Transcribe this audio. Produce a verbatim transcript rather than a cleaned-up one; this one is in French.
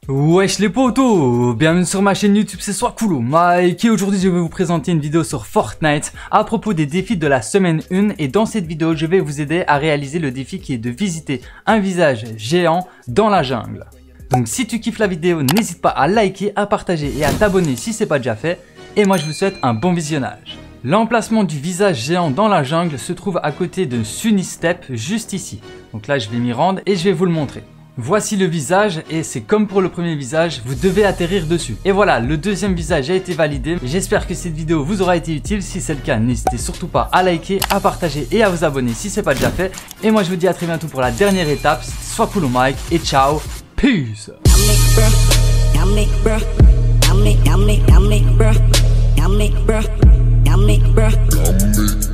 Wesh les potos, bienvenue sur ma chaîne YouTube, c'est Soiscoolo Mike et aujourd'hui je vais vous présenter une vidéo sur Fortnite à propos des défis de la semaine un et dans cette vidéo je vais vous aider à réaliser le défi qui est de visiter un visage géant dans la jungle. Donc si tu kiffes la vidéo, n'hésite pas à liker, à partager et à t'abonner si c'est pas déjà fait et moi je vous souhaite un bon visionnage. L'emplacement du visage géant dans la jungle se trouve à côté de Sunny Step juste ici. Donc là je vais m'y rendre et je vais vous le montrer. Voici le visage et c'est comme pour le premier visage, vous devez atterrir dessus. Et voilà, le deuxième visage a été validé. J'espère que cette vidéo vous aura été utile. Si c'est le cas, n'hésitez surtout pas à liker, à partager et à vous abonner si c'est pas déjà fait. Et moi je vous dis à très bientôt pour la dernière étape. C'était Soiscoolo Mike et ciao, peace. Yummy, yummy, yummy, bruh. Yummy, bruh. Yummy, bruh.